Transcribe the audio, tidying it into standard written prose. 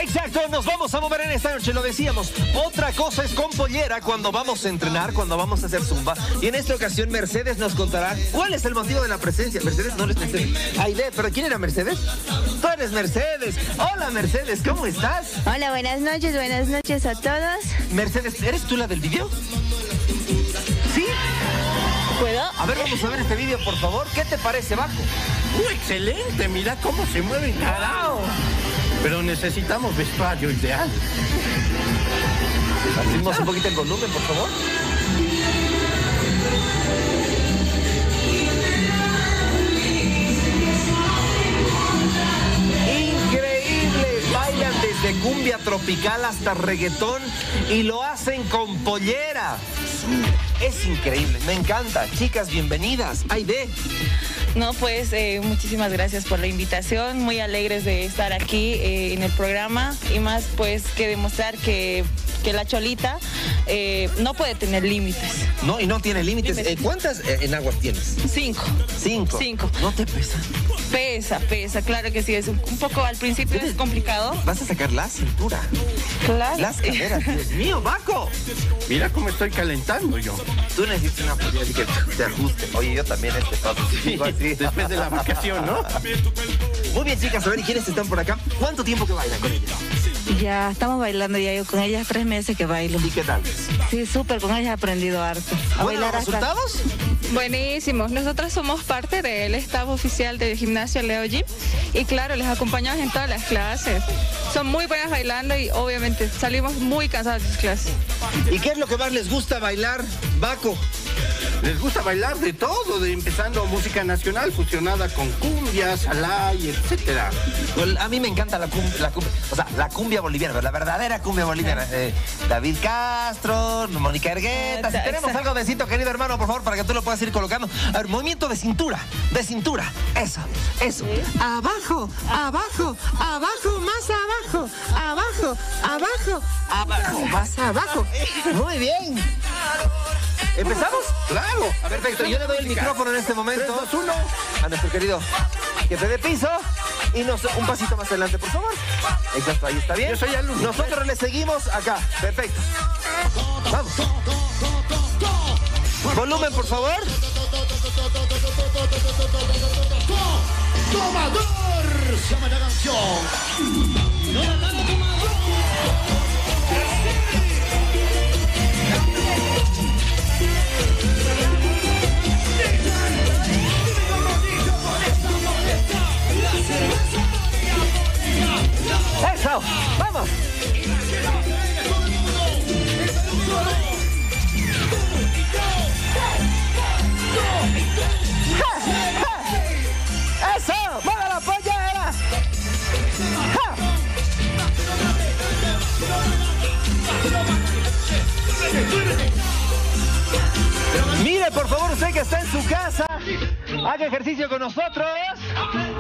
Exacto, nos vamos a mover en esta noche, lo decíamos. Otra cosa es con pollera cuando vamos a entrenar, cuando vamos a hacer zumba. Y en esta ocasión Mercedes nos contará cuál es el motivo de la presencia. Mercedes, no eres Mercedes. Aide, ¿pero quién era Mercedes? Tú eres Mercedes. Hola Mercedes, ¿cómo estás? Hola, buenas noches a todos. Mercedes, ¿eres tú la del video? ¿Sí? ¿Puedo? A ver, vamos a ver este video, por favor. ¿Qué te parece, Baco? Excelente, mira cómo se mueve, carajo. Pero necesitamos vestuario ideal. Subimos un poquito el volumen, por favor. Increíble, bailan desde cumbia tropical hasta reggaetón y lo hacen con pollera. Es increíble, me encanta. Chicas, bienvenidas. Aide. No, pues muchísimas gracias por la invitación, muy alegres de estar aquí en el programa y más pues que demostrar que la Cholita no puede tener límites. No, y no tiene límites. ¿Cuántas enaguas tienes? 5. 5. 5. ¿No te pesa? Pesa, claro que sí, es un poco al principio es complicado. Vas a sacar la cintura. Claro. Las caderas, Dios mío, Baco. Mira cómo estoy calentando yo. Tú necesitas una pollera que te ajuste. Oye, yo también paso. Sí, después de la vacación, ¿no? Muy bien, chicas, a ver, ¿y quiénes están por acá? ¿Cuánto tiempo que bailan con ellas? Ya estamos bailando ya, yo con ellas 3 meses que bailo. ¿Y qué tal? Sí, súper, con ellas he aprendido harto. ¿Buenos resultados? Buenísimos. Nosotros somos parte del staff oficial del gimnasio Leo Gym y claro, les acompañamos en todas las clases. Son muy buenas bailando y obviamente salimos muy cansados de sus clases. ¿Y qué es lo que más les gusta bailar, Baco? Les gusta bailar de todo, empezando música nacional fusionada con cumbia, salay, etcétera. Well, a mí me encanta la cumbia, o sea, la cumbia boliviana, la verdadera cumbia boliviana. David Castro, Mónica Ergueta. Si tenemos algo de cinto, querido hermano, por favor, para que tú lo puedas ir colocando. A ver, movimiento de cintura, Eso. ¿Sí? Abajo, más abajo. Muy bien. ¿Empezamos? Claro. Perfecto, yo le doy el micrófono en este momento 3, 2, 1. a nuestro querido jefe de piso y un pasito más adelante, por favor. Exacto, ahí está bien. Yo soy alumno. Nosotros le seguimos acá. Perfecto. Vamos. Volumen, por favor. Tomador se llama la canción. Eso, vamos. Eso, mueve la pollera. Mire, por favor, usted que está en su casa, haga ejercicio con nosotros.